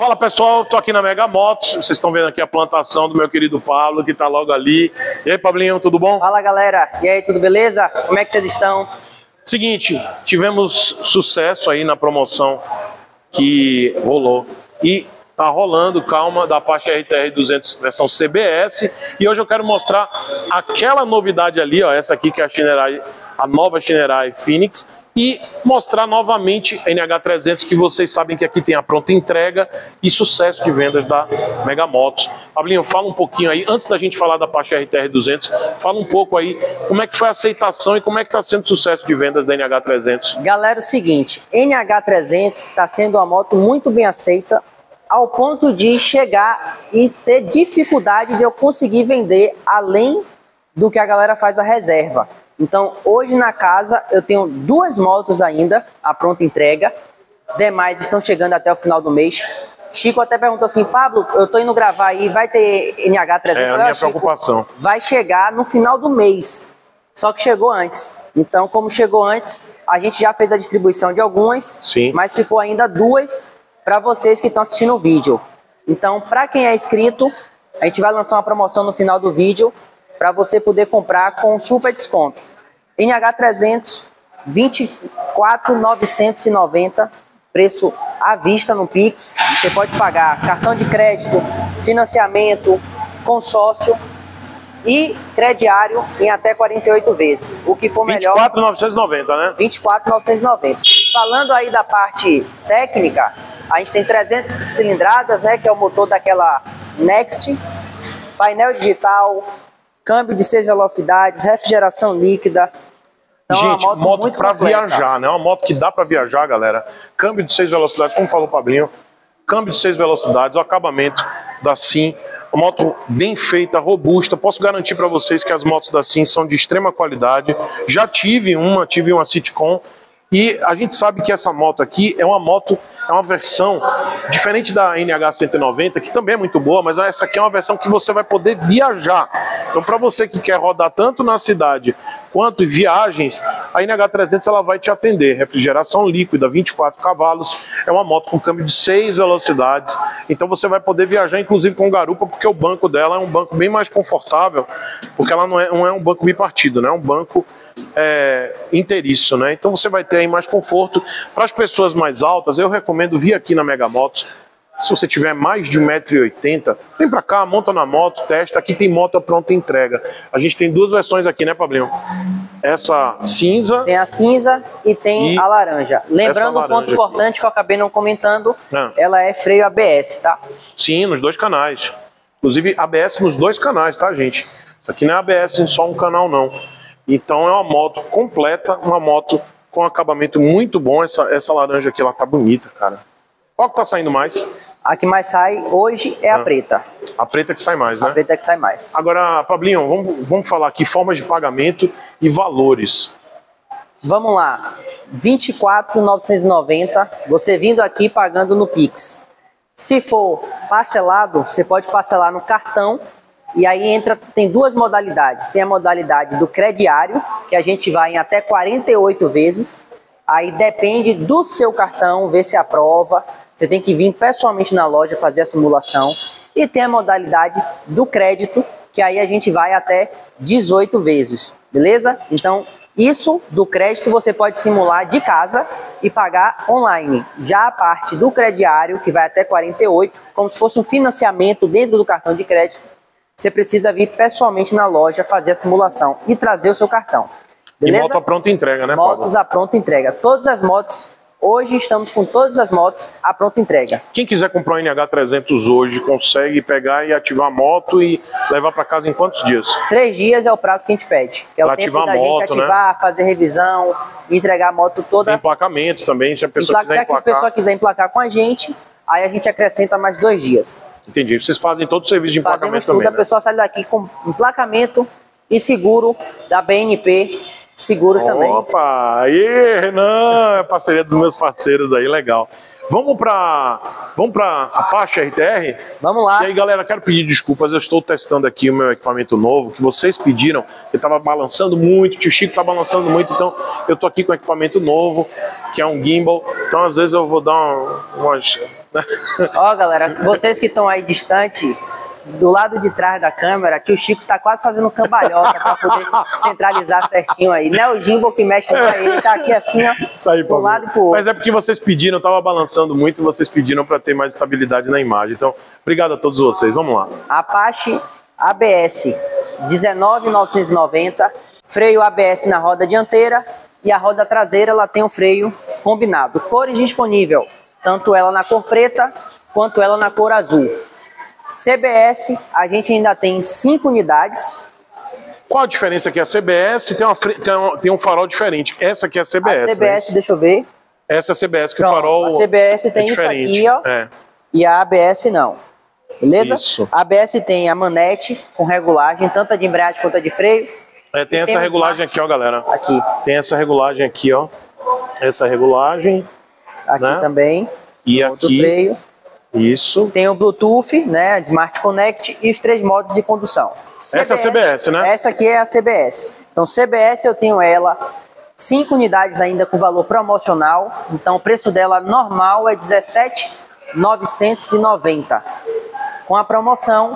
Fala pessoal, tô aqui na Mega Motos, vocês estão vendo aqui a plantação do meu querido Pablo, que tá logo ali. E aí, Pablinho, tudo bom? Fala galera, e aí, tudo beleza? Como é que vocês estão? Seguinte, tivemos sucesso aí na promoção que rolou e tá rolando, calma, da Apache RTR 200 versão CBS. E hoje eu quero mostrar aquela novidade ali, ó, essa aqui que é a nova Shinerai Phoenix. E mostrar novamente a NH300, que vocês sabem que aqui tem a pronta entrega e sucesso de vendas da Mega Motos. Pablinho, fala um pouquinho aí, antes da gente falar da Apache RTR 200, fala um pouco aí como é que foi a aceitação e como é que está sendo o sucesso de vendas da NH300. Galera, é o seguinte, NH300 está sendo uma moto muito bem aceita, ao ponto de chegar e ter dificuldade de eu conseguir vender além do que a galera faz a reserva. Então, hoje na casa eu tenho 2 motos ainda, a pronta entrega. Demais estão chegando até o final do mês. Chico até perguntou assim, Pablo, eu tô indo gravar aí, vai ter NH300? É a minha preocupação. Vai chegar no final do mês, só que chegou antes. Então, como chegou antes, a gente já fez a distribuição de algumas, sim, mas ficou ainda 2 para vocês que estão assistindo o vídeo. Então, para quem é inscrito, a gente vai lançar uma promoção no final do vídeo para você poder comprar com super desconto. NH300, 24.990, preço à vista no Pix. Você pode pagar cartão de crédito, financiamento, consórcio e crediário em até 48 vezes. O que for melhor. 24.990, né? 24.990. Falando aí da parte técnica, a gente tem 300 cilindradas, né, que é o motor daquela Next, painel digital, câmbio de 6 velocidades, refrigeração líquida. Então, gente, é uma moto para viajar, né? Uma moto que dá para viajar, galera. Câmbio de 6 velocidades, como falou o Pablinho. Câmbio de 6 velocidades, o acabamento da Sim. Uma moto bem feita, robusta. Posso garantir para vocês que as motos da Sim são de extrema qualidade. Já tive uma Citicon. E a gente sabe que essa moto aqui é uma versão diferente da NH190, que também é muito boa, mas essa aqui é uma versão que você vai poder viajar. Então, para você que quer rodar tanto na cidade quanto em viagens, a NH300 ela vai te atender. Refrigeração líquida, 24 cavalos, é uma moto com câmbio de 6 velocidades. Então você vai poder viajar, inclusive com garupa, porque o banco dela é um banco bem mais confortável, porque ela não é um banco bipartido, né? É um banco inteiriço, né? Então você vai ter aí mais conforto. Para as pessoas mais altas, eu recomendo vir aqui na Mega Motos. Se você tiver mais de 1,80 m, vem pra cá, monta na moto, testa. Aqui tem moto à pronta entrega. A gente tem 2 versões aqui, né, Pablinho? Essa cinza. Tem a cinza e tem a laranja. Lembrando um ponto importante que eu acabei não comentando, ela é freio ABS, tá? Sim, nos 2 canais. Inclusive ABS nos 2 canais, tá, gente? Isso aqui não é ABS em só um canal, não. Então é uma moto completa, uma moto com acabamento muito bom. Essa laranja aqui, ela tá bonita, cara. Qual que tá saindo mais? A que mais sai hoje é a preta. A preta que sai mais, né? A preta que sai mais. Agora, Pablinho, vamos falar aqui formas de pagamento e valores. Vamos lá. 24.990, você vindo aqui pagando no Pix. Se for parcelado, você pode parcelar no cartão. E aí tem 2 modalidades. Tem a modalidade do crediário, que a gente vai em até 48 vezes. Aí depende do seu cartão, ver se aprova. Você tem que vir pessoalmente na loja fazer a simulação. E tem a modalidade do crédito, que aí a gente vai até 18 vezes, beleza? Então, isso do crédito você pode simular de casa e pagar online. Já a parte do crediário, que vai até 48, como se fosse um financiamento dentro do cartão de crédito, você precisa vir pessoalmente na loja fazer a simulação e trazer o seu cartão. Beleza? E moto à pronta entrega, né, Pablo? Motos à pronta entrega. Todas as motos, hoje estamos com todas as motos à pronta entrega. Quem quiser comprar um NH300 hoje, consegue pegar e ativar a moto e levar para casa em quantos dias? 3 dias é o prazo que a gente pede. Que é o tempo da gente ativar, fazer revisão, entregar a moto toda. Tem emplacamento também, se a pessoa quiser emplacar. Se a pessoa quiser emplacar com a gente, aí a gente acrescenta mais 2 dias. Entendi. Vocês fazem todo o serviço de emplacamento também, Fazemos tudo, a pessoa sai daqui com emplacamento e seguro da BNP Seguros também. Opa, aí, Renan, é parceria dos meus parceiros aí, legal. Vamos para Apache RTR? Vamos lá. E aí, galera, quero pedir desculpas, eu estou testando aqui o meu equipamento novo, que vocês pediram, eu estava balançando muito, o tio Chico está balançando muito, então eu estou aqui com equipamento novo, que é um gimbal, então às vezes eu vou dar Ó, galera, vocês que estão aí distante, do lado de trás da câmera, tio Chico tá quase fazendo cambalhota para poder centralizar certinho aí. Não é o gimbal que mexe pra ele, tá aqui assim, ó, Isso aí, pro lado e pro outro. Mas é porque vocês pediram, eu tava balançando muito e vocês pediram para ter mais estabilidade na imagem. Então, obrigado a todos vocês. Vamos lá. Apache ABS 19.990, freio ABS na roda dianteira e a roda traseira ela tem um freio combinado. Cores disponível, tanto ela na cor preta quanto ela na cor azul. CBS, a gente ainda tem 5 unidades. Qual a diferença aqui? A CBS tem um farol diferente. Essa aqui é a CBS. A CBS, né? Deixa eu ver. Essa é a CBS, que Pronto, o farol a CBS tem isso aqui, ó. E a ABS não. Beleza? Isso. A ABS tem a manete com regulagem, tanto a de embreagem quanto a de freio. Tem essa regulagem aqui, ó, galera. Aqui. Tem essa regulagem aqui, ó. Essa regulagem. Aqui, né? Também. E outro aqui. Freio. Isso. Tem o Bluetooth, né? Smart Connect e os 3 modos de condução. CBS, essa é a CBS, né? Essa aqui é a CBS. Então, CBS eu tenho ela 5 unidades ainda com valor promocional. Então, o preço dela normal é R$17.990. Com a promoção,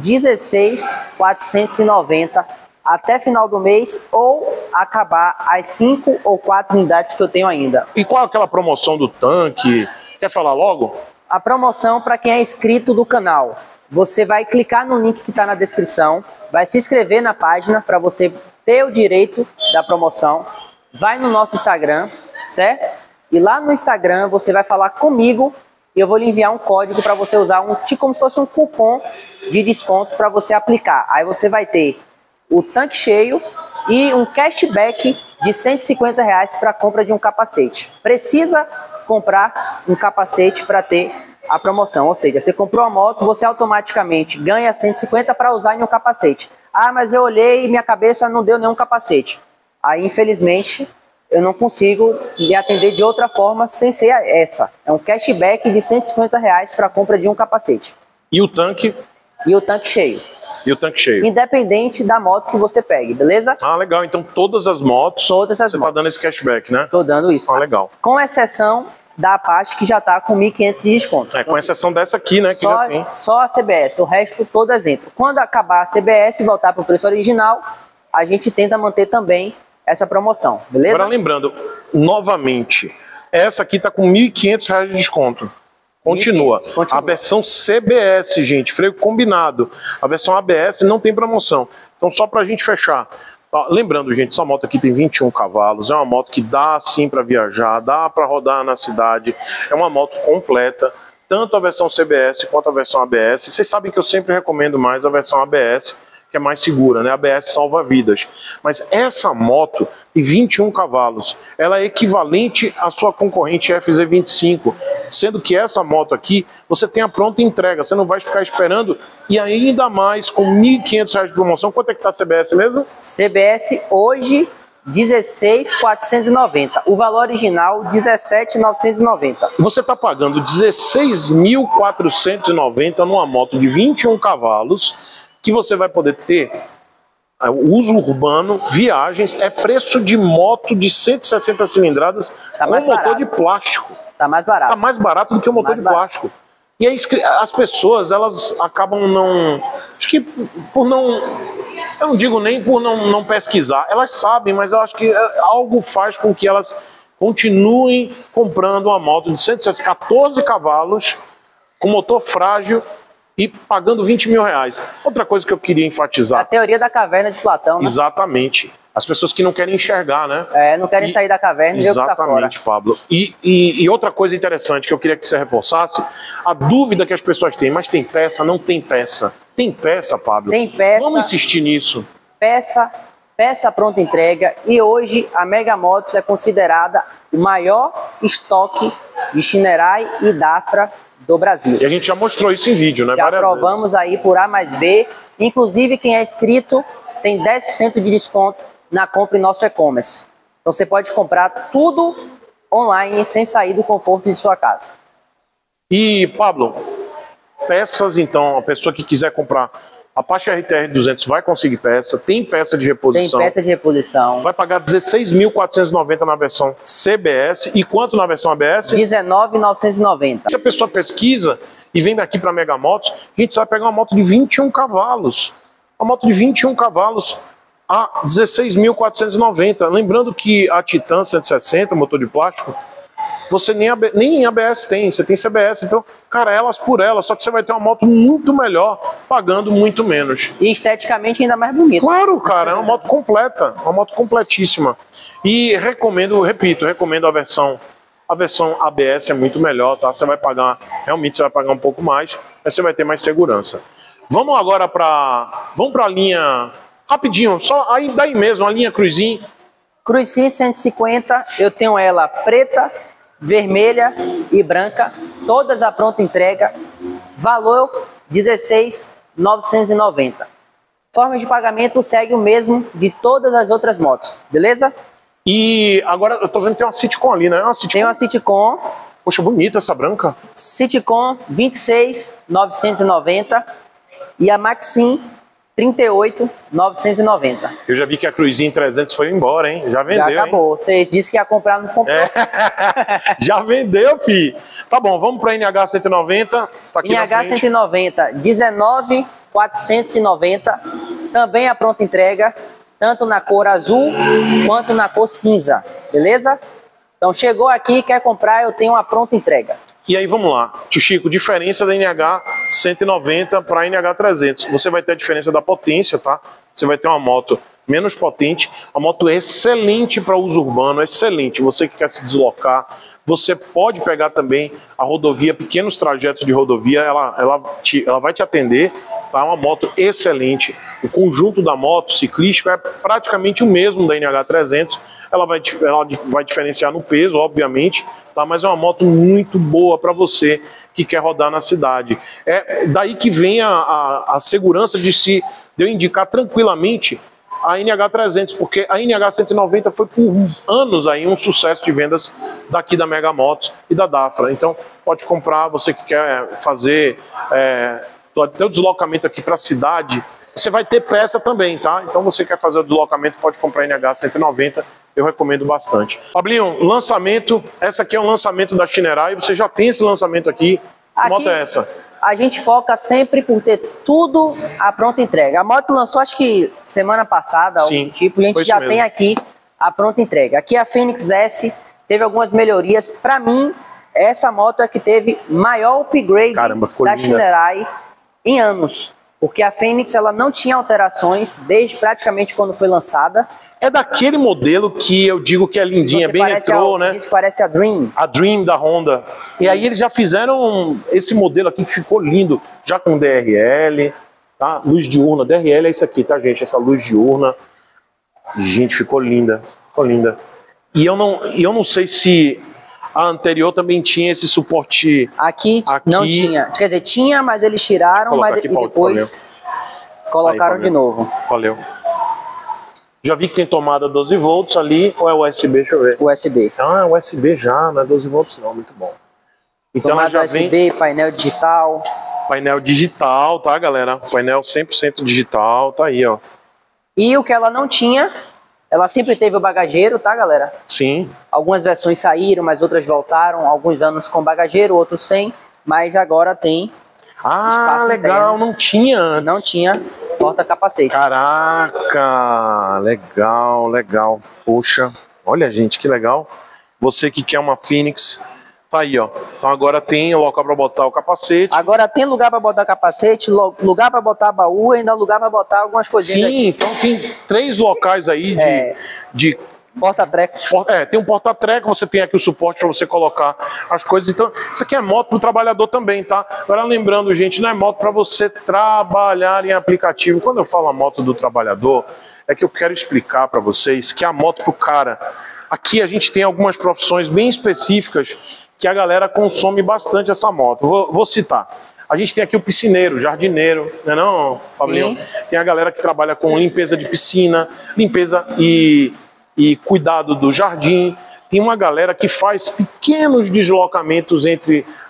R$16.490 até final do mês ou acabar as 5 ou 4 unidades que eu tenho ainda. E qual é aquela promoção do tanque? Quer falar logo? A promoção para quem é inscrito do canal. Você vai clicar no link que está na descrição, vai se inscrever na página para você ter o direito da promoção. Vai no nosso Instagram, certo? E lá no Instagram você vai falar comigo e eu vou lhe enviar um código para você usar como se fosse um cupom de desconto para você aplicar. Aí você vai ter o tanque cheio e um cashback de R$150 para a compra de um capacete. Precisa comprar um capacete para ter a promoção, ou seja, você comprou a moto, você automaticamente ganha 150 para usar em um capacete. Ah, mas eu olhei e minha cabeça não deu nenhum capacete. Aí, infelizmente, eu não consigo lhe atender de outra forma sem ser essa. É um cashback de R$150 para a compra de um capacete. E o tanque? E o tanque cheio. E o tanque cheio. Independente da moto que você pegue, beleza? Ah, legal. Então todas as motos, você tá dando esse cashback, né? Tô dando isso. Ah, legal. Com exceção da Apache, que já tá com 1.500 de desconto. Com exceção dessa aqui, né? Que já tem. Só a CBS, o resto todas entram. Quando acabar a CBS e voltar para o preço original, a gente tenta manter também essa promoção, beleza? Agora lembrando, novamente, essa aqui tá com R$1.500 de desconto. Continua. A versão CBS, gente, freio combinado. A versão ABS não tem promoção. Então, só pra gente fechar. Lembrando, gente, essa moto aqui tem 21 cavalos. É uma moto que dá sim pra viajar, dá pra rodar na cidade. É uma moto completa. Tanto a versão CBS quanto a versão ABS. Vocês sabem que eu sempre recomendo mais a versão ABS, que é mais segura, né? A ABS salva vidas. Mas essa moto de 21 cavalos, ela é equivalente à sua concorrente FZ25, sendo que essa moto aqui, você tem a pronta entrega, você não vai ficar esperando, e ainda mais com R$1.500 de promoção. Quanto é que tá a CBS mesmo? CBS hoje, R$16.490. O valor original, R$17.990. Você tá pagando R$16.490 numa moto de 21 cavalos, que você vai poder ter uso urbano, viagens, é preço de moto de 160 cilindradas com motor de plástico. Tá mais barato. Tá mais barato do que o motor de plástico. E aí as pessoas, elas acabam não... Acho que por não... Eu não digo nem por não pesquisar. Elas sabem, mas eu acho que algo faz com que elas continuem comprando uma moto de 114 cavalos, com motor frágil, e pagando R$20 mil. Outra coisa que eu queria enfatizar. A teoria da caverna de Platão, né? Exatamente. As pessoas que não querem enxergar, né? Não querem sair da caverna e ver o que tá fora. Exatamente, Pablo. E outra coisa interessante que eu queria que você reforçasse, a dúvida que as pessoas têm, mas tem peça, não tem peça. Tem peça, Pablo? Tem peça. Vamos insistir nisso. Peça pronta entrega, e hoje a Mega Motos é considerada o maior estoque de Shinerai e Dafra do Brasil. E a gente já mostrou isso em vídeo, né? Já provamos aí por A mais B. Inclusive, quem é inscrito tem 10% de desconto na compra em nosso e-commerce. Então você pode comprar tudo online sem sair do conforto de sua casa. E, Pablo, peças, então, a pessoa que quiser comprar A Apache RTR 200 vai conseguir peça, tem peça de reposição. Tem peça de reposição. Vai pagar 16.490 na versão CBS e quanto na versão ABS? 19.990. Se a pessoa pesquisa e vem daqui para Mega Motos, a gente vai pegar uma moto de 21 cavalos. Uma moto de 21 cavalos a 16.490. Lembrando que a Titan 160, motor de plástico, você nem em ABS tem, você tem CBS. Então, cara, elas por elas, só que você vai ter uma moto muito melhor, pagando muito menos. E esteticamente ainda mais bonita. Claro, cara, é uma moto completa, uma moto completíssima. E recomendo, repito, recomendo a versão ABS, é muito melhor, tá? Você vai pagar, realmente você vai pagar um pouco mais, mas você vai ter mais segurança. Vamos agora vamos pra linha, rapidinho, só aí daí mesmo, a linha Cruisinho. Cruisinho 150, eu tenho ela preta, vermelha e branca, todas a pronta entrega, valor 16.990. Forma de pagamento segue o mesmo de todas as outras motos, beleza? E agora eu tô vendo que tem uma Citicon ali, né? Tem uma Citicon. Poxa, bonita essa branca. Citicon 26.990 e a Maxim 38.990. Eu já vi que a Cruisinho 300 foi embora, hein? Já vendeu, já acabou. Hein? Você disse que ia comprar, não comprou. Já vendeu, fi. Tá bom, vamos para NH 190. Tá aqui NH 190, 19.490. Também a pronta entrega, tanto na cor azul quanto na cor cinza, beleza? Então chegou aqui, quer comprar, eu tenho uma pronta entrega. E aí vamos lá, tio Chico, diferença da NH 190 para a NH 300. Você vai ter a diferença da potência, tá? Você vai ter uma moto menos potente, uma moto excelente para uso urbano, excelente. Você que quer se deslocar, você pode pegar também a rodovia, pequenos trajetos de rodovia, ela vai te atender, tá? Uma moto excelente. O conjunto da moto ciclístico é praticamente o mesmo da NH 300. Ela vai diferenciar no peso, obviamente, tá? Mas é uma moto muito boa para você que quer rodar na cidade. É daí que vem a segurança de eu indicar tranquilamente a NH 300, porque a NH 190 foi por anos aí um sucesso de vendas daqui da Mega Motos e da Dafra. Então pode comprar, você que quer fazer até o deslocamento aqui para a cidade, você vai ter peça também, tá? Então você quer fazer o deslocamento, pode comprar a NH 190, eu recomendo bastante. Pablinho, lançamento, essa aqui é um lançamento da Shinerai, você já tem esse lançamento aqui. Que moto é essa? A gente foca sempre por ter tudo à pronta entrega. A moto lançou acho que semana passada, sim, algum tipo, a gente já tem aqui a pronta entrega. Aqui a Fênix S teve algumas melhorias. Para mim, essa moto é que teve maior upgrade da Shinerai em anos. Porque a Fênix ela não tinha alterações desde praticamente quando foi lançada. É daquele modelo que eu digo que é lindinha, bem retrô, né? Isso parece a Dream. A Dream da Honda. E aí eles já fizeram esse modelo aqui que ficou lindo, já com DRL, tá? Luz diurna. DRL é isso aqui, tá, gente? Essa luz diurna. Gente, ficou linda. Ficou linda. E eu não sei se a anterior também tinha esse suporte. Aqui não tinha. Quer dizer, tinha, mas eles tiraram, mas e depois colocaram de novo. Valeu. Já vi que tem tomada 12 volts ali, ou é USB? Deixa eu ver. USB. Ah, USB já, não é 12 volts não, muito bom. Então tomada ela já USB, vem... painel digital. Painel digital, tá, galera? Painel 100% digital, tá aí, ó. E o que ela não tinha, ela sempre teve o bagageiro, tá, galera? Sim. Algumas versões saíram, mas outras voltaram. Alguns anos com bagageiro, outros sem. Mas agora tem. Ah, legal, não tinha antes. Não tinha porta-capacete. Caraca, legal, legal. Poxa, olha, gente, que legal. Você que quer uma Fênix, tá aí, ó. Então agora tem local para botar o capacete. Agora tem lugar para botar capacete, lugar para botar baú, ainda lugar para botar algumas coisinhas. Sim, então tem 3 locais aí de porta-treco. Tem um porta-treco, você tem aqui o suporte para você colocar as coisas. Então, isso aqui é moto para o trabalhador também, tá? Agora, lembrando, gente, não é moto para você trabalhar em aplicativo. Quando eu falo a moto do trabalhador, é que eu quero explicar para vocês que é a moto para o cara. Aqui a gente tem algumas profissões bem específicas que a galera consome bastante essa moto. Vou citar. A gente tem aqui o piscineiro, jardineiro, não é não, Fabinho? Tem a galera que trabalha com limpeza de piscina, limpeza e cuidado do jardim. Tem uma galera que faz pequenos deslocamentos entre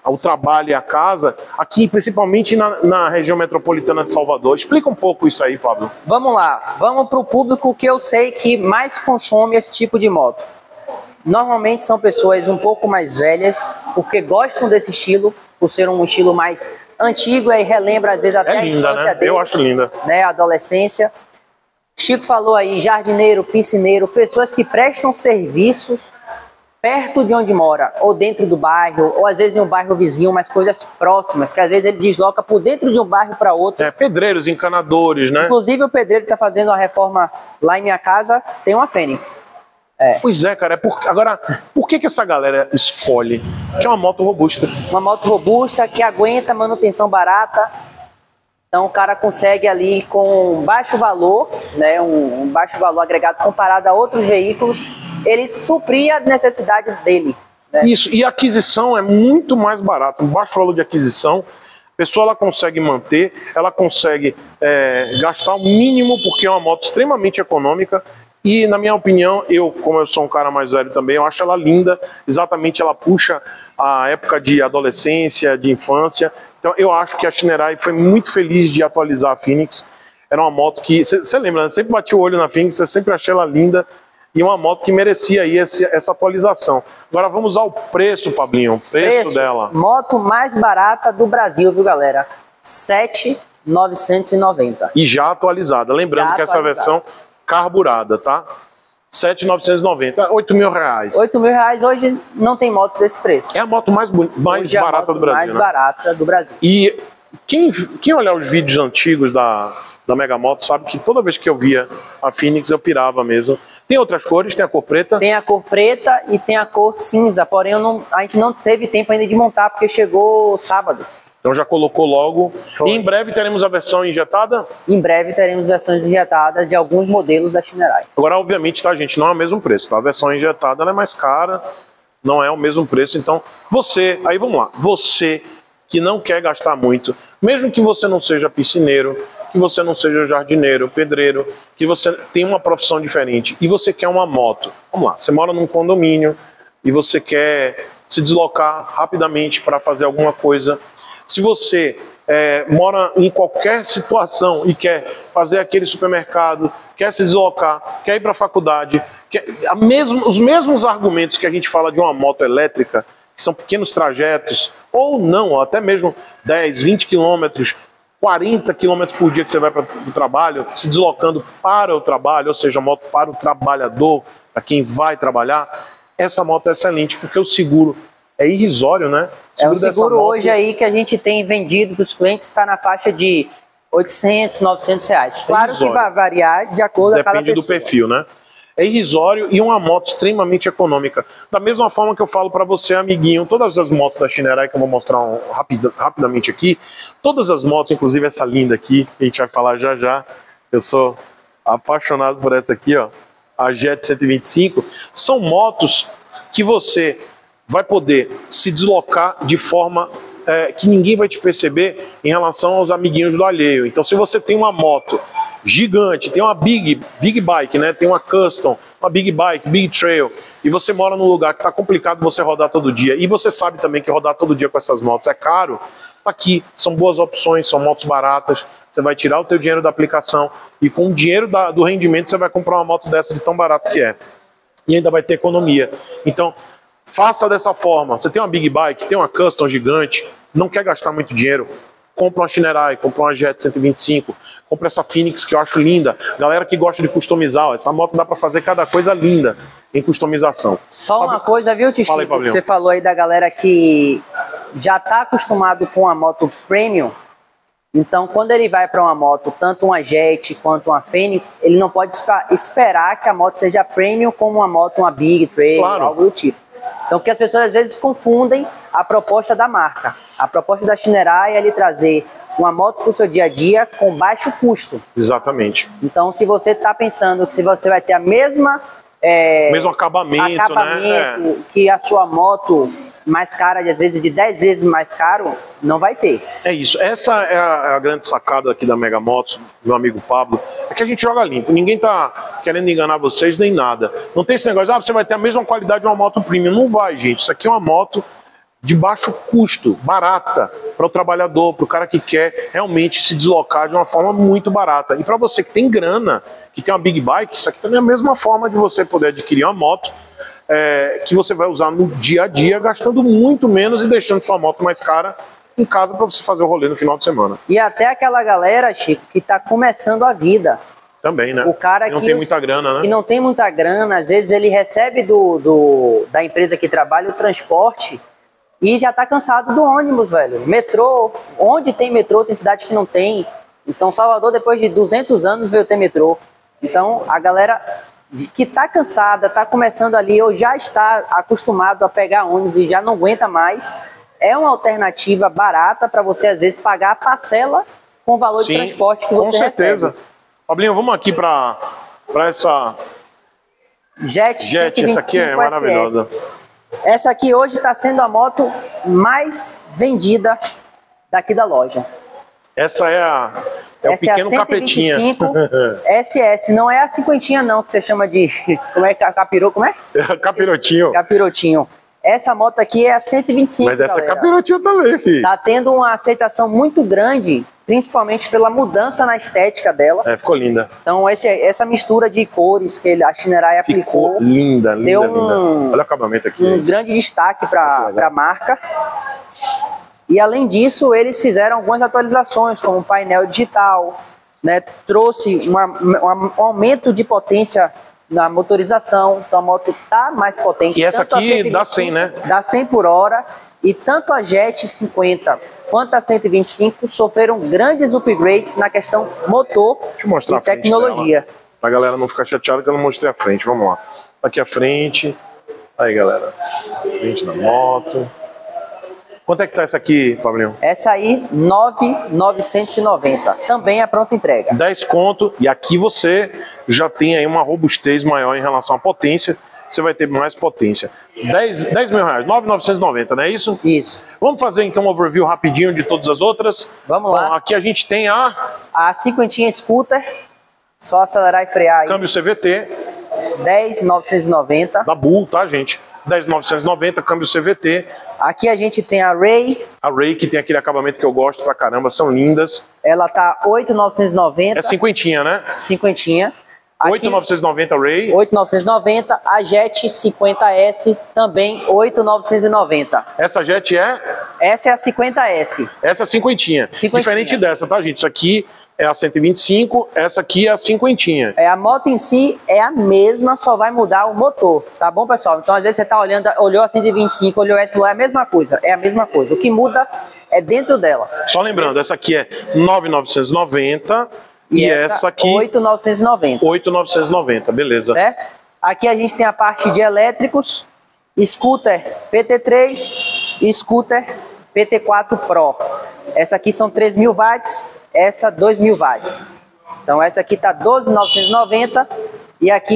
o trabalho e a casa, aqui principalmente na região metropolitana de Salvador. Explica um pouco isso aí, Pablo. Vamos lá, vamos para o público que eu sei que mais consome esse tipo de moto. Normalmente são pessoas um pouco mais velhas, porque gostam desse estilo, por ser um estilo mais antigo e relembra às vezes até a infância, né? dele. Eu acho linda. Né, a adolescência. Chico falou aí, jardineiro, piscineiro, pessoas que prestam serviços perto de onde mora, ou dentro do bairro, ou às vezes em um bairro vizinho, mas coisas próximas, que às vezes ele desloca por dentro de um bairro para outro. Pedreiros, encanadores, né? Inclusive o pedreiro que está fazendo a reforma lá em minha casa tem uma Fênix. Pois é, cara. Agora, por que essa galera escolhe? Que é uma moto robusta. Uma moto robusta que aguenta manutenção barata. Então o cara consegue ali com baixo valor, né, um baixo valor agregado comparado a outros veículos, ele suprir a necessidade dele. Né? Isso, e a aquisição é muito mais barata, um baixo valor de aquisição. A pessoa ela consegue manter, ela consegue gastar o mínimo, porque é uma moto extremamente econômica. E na minha opinião, como eu sou um cara mais velho também, eu acho ela linda. Exatamente, ela puxa a época de adolescência, de infância. Então eu acho que a Shinerai foi muito feliz de atualizar a Phoenix. Era uma moto que, você lembra, né? Sempre bati o olho na Phoenix, eu sempre achei ela linda. E uma moto que merecia aí essa atualização. Agora vamos ao preço, Pablinho. O preço dela. Moto mais barata do Brasil, viu, galera? 7.990. E já atualizada. Lembrando que essa versão carburada, tá? 7.990, 8 mil reais. 8 mil reais hoje não tem moto desse preço. É a moto mais barata do Brasil, mais barata do Brasil. E quem olhar os vídeos antigos da Mega Moto sabe que toda vez que eu via a Phoenix eu pirava mesmo. Tem outras cores, tem a cor preta? Tem a cor preta e tem a cor cinza, porém a gente não teve tempo ainda de montar porque chegou sábado. Então já colocou logo. Foi. E em breve teremos a versão injetada? Em breve teremos versões injetadas de alguns modelos da Shinerai. Agora, obviamente, tá, gente, não é o mesmo preço, tá? A versão injetada ela é mais cara, não é o mesmo preço. Então, aí vamos lá, você que não quer gastar muito, mesmo que você não seja piscineiro, que você não seja jardineiro, pedreiro, que você tem uma profissão diferente e você quer uma moto. Vamos lá, você mora num condomínio e você quer se deslocar rapidamente para fazer alguma coisa. Se você mora em qualquer situação e quer fazer aquele supermercado, quer se deslocar, quer ir para a faculdade, os mesmos argumentos que a gente fala de uma moto elétrica, que são pequenos trajetos, ou não, até mesmo 10, 20 quilômetros, 40 quilômetros por dia que você vai para o trabalho, se deslocando para o trabalho, ou seja, moto para o trabalhador, para quem vai trabalhar, essa moto é excelente, porque o seguro é irrisório, né? O seguro hoje aí que a gente tem vendido para os clientes está na faixa de 800, 900 reais. Claro que vai variar de acordo com cada pessoa. Depende do perfil, né? É irrisório e uma moto extremamente econômica. Da mesma forma que eu falo para você, amiguinho, todas as motos da Shinerai, que eu vou mostrar rapidamente aqui, todas as motos, inclusive essa linda aqui, que a gente vai falar já já, eu sou apaixonado por essa aqui, ó, a Jet 125, são motos que você vai poder se deslocar de forma que ninguém vai te perceber em relação aos amiguinhos do alheio. Então, se você tem uma moto gigante, tem uma big bike, né? Tem uma custom, uma big bike, big trail, e você mora num lugar que tá complicado você rodar todo dia, e você sabe também que rodar todo dia com essas motos é caro, aqui são boas opções, são motos baratas, você vai tirar o teu dinheiro da aplicação, e com o dinheiro do rendimento você vai comprar uma moto dessa de tão barato que é. E ainda vai ter economia. Então, faça dessa forma. Você tem uma big bike, tem uma custom gigante, não quer gastar muito dinheiro, compra uma Shinerai, compra uma Jet 125, compra essa Phoenix que eu acho linda. Galera que gosta de customizar, ó, essa moto dá pra fazer cada coisa linda em customização. Só uma coisa, viu, Tichico? Fala aí, Pablinho. Você falou aí da galera que já tá acostumado com a moto premium. Então, quando ele vai para uma moto, tanto uma Jet quanto uma Fênix, ele não pode esperar que a moto seja premium como uma moto, uma Big Trail, claro, algo do tipo. Então, porque as pessoas às vezes confundem a proposta da marca. A proposta da Shinerai é ele trazer uma moto para o seu dia a dia com baixo custo. Exatamente. Então, se você está pensando que você vai ter a mesmo acabamento, né? Que a sua moto mais cara, às vezes de 10 vezes mais caro, não vai ter. É isso. Essa é a grande sacada aqui da Mega Motos, meu amigo Pablo, é que a gente joga limpo. Ninguém tá querendo enganar vocês nem nada. Não tem esse negócio, você vai ter a mesma qualidade de uma moto premium. Não vai, gente. Isso aqui é uma moto de baixo custo, barata, para o trabalhador, para o cara que quer realmente se deslocar de uma forma muito barata. E para você que tem grana, que tem uma big bike, isso aqui também é a mesma forma de você poder adquirir uma moto que você vai usar no dia a dia, gastando muito menos e deixando sua moto mais cara em casa para você fazer o rolê no final de semana. E até aquela galera, Chico, que está começando a vida. Também, né? O cara que não tem muita grana, né? Que não tem muita grana, às vezes ele recebe da empresa que trabalha o transporte e já tá cansado do ônibus, velho. Metrô, onde tem metrô, tem cidade que não tem. Então Salvador, depois de 200 anos, veio ter metrô. Então a galera que tá cansada, tá começando ali, ou já está acostumado a pegar ônibus e já não aguenta mais, é uma alternativa barata para você, às vezes, pagar a parcela com o valor de transporte que você recebe. Com certeza. Pablinho, vamos aqui para essa Jet 125 essa aqui é maravilhosa. Essa aqui hoje está sendo a moto mais vendida daqui da loja. Essa é o pequeno capetinha. SS, não é a cinquentinha não, que você chama de... Como é? Como é? Capirotinho. Capirotinho. Essa moto aqui é a 125, mas essa galera. É capirotinho também, filho. Tá tendo uma aceitação muito grande, principalmente pela mudança na estética dela. Ficou linda. Então essa mistura de cores que a Shinerai aplicou... Ficou linda, linda, deu linda. Olha o acabamento aqui. Um grande destaque para a marca. E além disso, eles fizeram algumas atualizações, como painel digital, né? Trouxe um aumento de potência na motorização, então a moto tá mais potente. E essa aqui dá 100, né? Dá 100 por hora, e tanto a Jet 50 quanto a 125 sofreram grandes upgrades na questão motor e tecnologia. Pra galera não ficar chateada que eu não mostrei a frente, vamos lá. Aqui a frente, aí galera, frente da moto. Quanto é que tá essa aqui, Pablinho? Essa aí, 9.990. Também é pronta entrega. 10 conto. E aqui você já tem aí uma robustez maior em relação à potência. Você vai ter mais potência. 10 mil reais, 9.990, não é isso? Isso. Vamos fazer então um overview rapidinho de todas as outras? Vamos lá. Bom, aqui a gente tem a cinquentinha scooter. Só acelerar e frear aí. Câmbio CVT. 10.990. Da Bull, tá, gente? 10.990, câmbio CVT. Aqui a gente tem a Ray. A Ray, que tem aquele acabamento que eu gosto pra caramba, são lindas. Ela tá 8.990. É cinquentinha, né? Cinquentinha. 8.990 Ray. 8.990. A Jet 50S também 8.990. Essa Jet é? Essa é a 50S. Essa é a cinquentinha. Diferente dessa, tá, gente? Isso aqui é a 125, essa aqui é a cinquentinha. A moto em si é a mesma, só vai mudar o motor, tá bom, pessoal? Então, às vezes você tá olhando, olhou a 125, olhou essa, falou, é a mesma coisa. É a mesma coisa. O que muda é dentro dela. Só lembrando, essa aqui é 9.990 e essa aqui 8.990. 8.990, beleza. Certo? Aqui a gente tem a parte de elétricos, scooter PT3 e scooter PT4 Pro. Essa aqui são 3.000 watts. Essa 2.000 watts. Então essa aqui tá 12.990 e aqui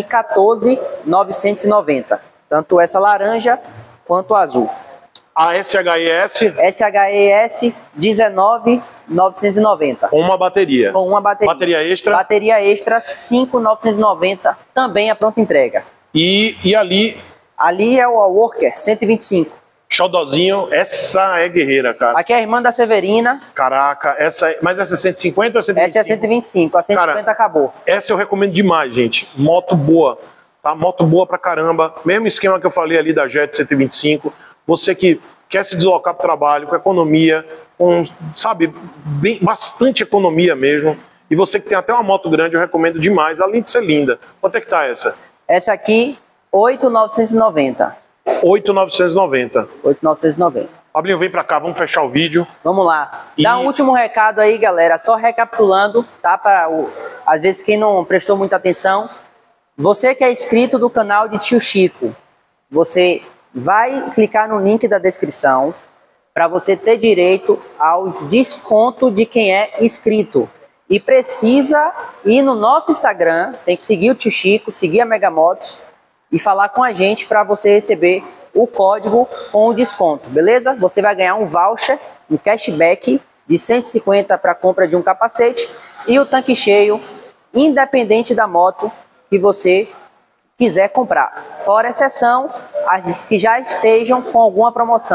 14.990. Tanto essa laranja quanto a azul. A SHES? SHES 19.990. Com uma bateria. Com uma bateria. Bateria extra? Bateria extra 5.990. Também a pronta entrega. E ali? Ali é o Worker 125. Xodózinho, essa é guerreira, cara. Aqui é a irmã da Severina. Caraca, mas essa é 150 ou 125? Essa é 125, a 150 cara, acabou. Essa eu recomendo demais, gente. Moto boa, tá? Moto boa pra caramba. Mesmo esquema que eu falei ali da Jet 125. Você que quer se deslocar pro trabalho com economia, com, sabe, bastante economia mesmo. E você que tem até uma moto grande, eu recomendo demais, além de ser linda. Quanto é que tá essa? Essa aqui, 8.990. 8.990. 8.990. Pablinho, vem pra cá, vamos fechar o vídeo. Vamos lá. Dá um último recado aí, galera. Só recapitulando, tá? Às vezes quem não prestou muita atenção. Você que é inscrito do canal de Tio Chico, você vai clicar no link da descrição para você ter direito aos descontos de quem é inscrito. E precisa ir no nosso Instagram, tem que seguir o Tio Chico, seguir a Mega Motos e falar com a gente para você receber o código com o desconto, beleza? Você vai ganhar um voucher, um cashback de 150 para compra de um capacete e o tanque cheio, independente da moto que você quiser comprar. Fora exceção, as que já estejam com alguma promoção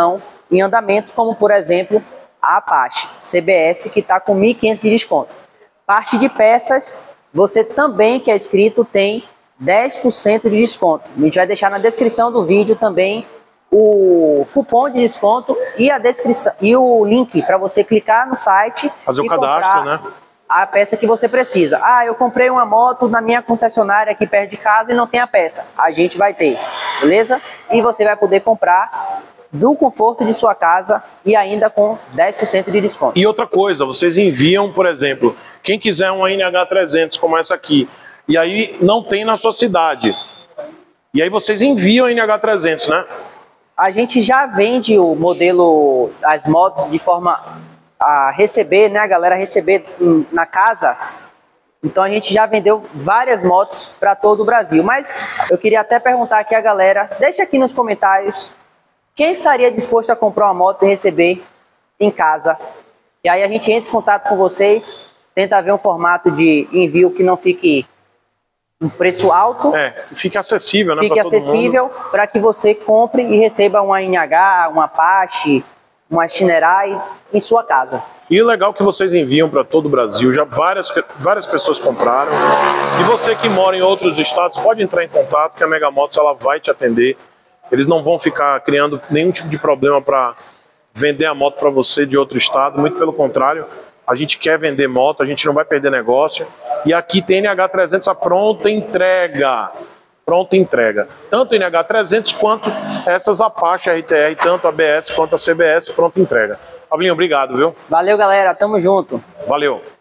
em andamento, como por exemplo a Apache CBS, que está com 1.500 de desconto. Parte de peças, você também que é inscrito tem 10% de desconto. A gente vai deixar na descrição do vídeo também o cupom de desconto e a descrição e o link para você clicar no site, fazer o e cadastro, né? A peça que você precisa. Ah, eu comprei uma moto na minha concessionária aqui perto de casa e não tem a peça. A gente vai ter, beleza? E você vai poder comprar do conforto de sua casa e ainda com 10% de desconto. E outra coisa, vocês enviam, por exemplo, quem quiser uma NH300 como essa aqui, e aí não tem na sua cidade, e aí vocês enviam a NH300, né? A gente já vende o modelo, as motos de forma a receber, né? A galera receber na casa. Então a gente já vendeu várias motos para todo o Brasil. Mas eu queria até perguntar aqui a galera, deixa aqui nos comentários, quem estaria disposto a comprar uma moto e receber em casa? E aí a gente entra em contato com vocês, tenta ver um formato de envio que não fique um preço alto. Fique acessível, né? Fique acessível para que você compre e receba uma NH, uma Apache, uma Shinerai em sua casa. E o legal é que vocês enviam para todo o Brasil, já várias pessoas compraram. E você que mora em outros estados, pode entrar em contato que a Mega Motos ela vai te atender. Eles não vão ficar criando nenhum tipo de problema para vender a moto para você de outro estado, muito pelo contrário. A gente quer vender moto, a gente não vai perder negócio. E aqui tem NH300 a pronta entrega. Pronta entrega. Tanto NH300 quanto essas Apache RTR, tanto a ABS quanto a CBS, pronta entrega. Pablinho, obrigado, viu? Valeu, galera. Tamo junto. Valeu.